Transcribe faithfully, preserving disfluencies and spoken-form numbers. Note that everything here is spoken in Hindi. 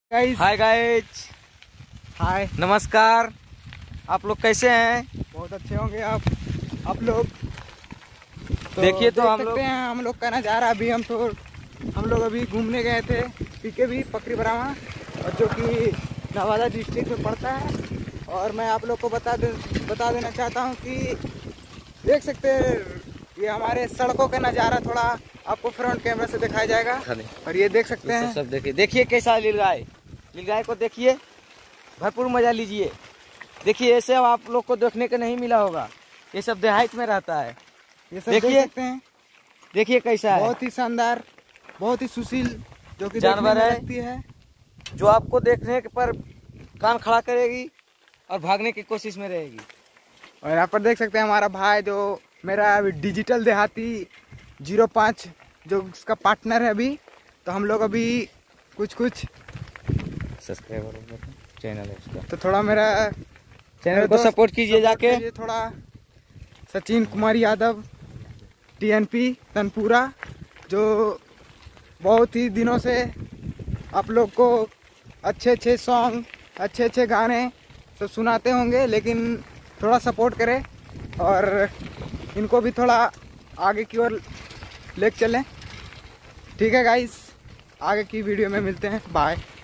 गाइस हाय गाइज, हाय, नमस्कार। आप लोग कैसे हैं? बहुत अच्छे होंगे आप आप लोग। तो देखिए तो देख हम सकते लोग हैं हम लोग का नज़ारा। अभी हम तो हम लोग अभी घूमने गए थे पीके भी पकड़ी बरामा, और जो कि नवादा डिस्ट्रिक्ट में पड़ता है। और मैं आप लोग को बता दे बता देना चाहता हूँ कि देख सकते हैं ये हमारे सड़कों का नज़ारा थोड़ा आपको फ्रंट कैमरा से दिखाया जाएगा। और ये देख सकते हैं, सब देखिए देखिए कैसा लीलगाय लीलगाय को देखिए, भरपूर मजा लीजिए। देखिए ऐसे आप लोग को देखने को नहीं मिला होगा, ये सब देहात में रहता है। ये सब देख देखिए सकते हैं, देखिए कैसा है, बहुत ही शानदार, बहुत ही सुशील जो कि जानवर देखने में है। लगती है। जो आपको देखने के पर कान खड़ा करेगी और भागने की कोशिश में रहेगी। और यहाँ पर देख सकते हैं हमारा भाई जो मेरा अभी डिजिटल देहाती जीरो पाँच जो उसका पार्टनर है अभी। तो हम लोग अभी कुछ कुछ सब्सक्राइबर चैनल है उसका, तो थोड़ा मेरा चैनल को सपोर्ट कीजिए जाके। ये थोड़ा सचिन कुमार यादव टीएनपी तनपुरा, जो बहुत ही दिनों से आप लोग को अच्छे अच्छे सॉन्ग, अच्छे अच्छे गाने सब सुनाते होंगे, लेकिन थोड़ा सपोर्ट करें और इनको भी थोड़ा आगे की ओर लेके चलें। ठीक है गाइस, आगे की वीडियो में मिलते हैं, बाय।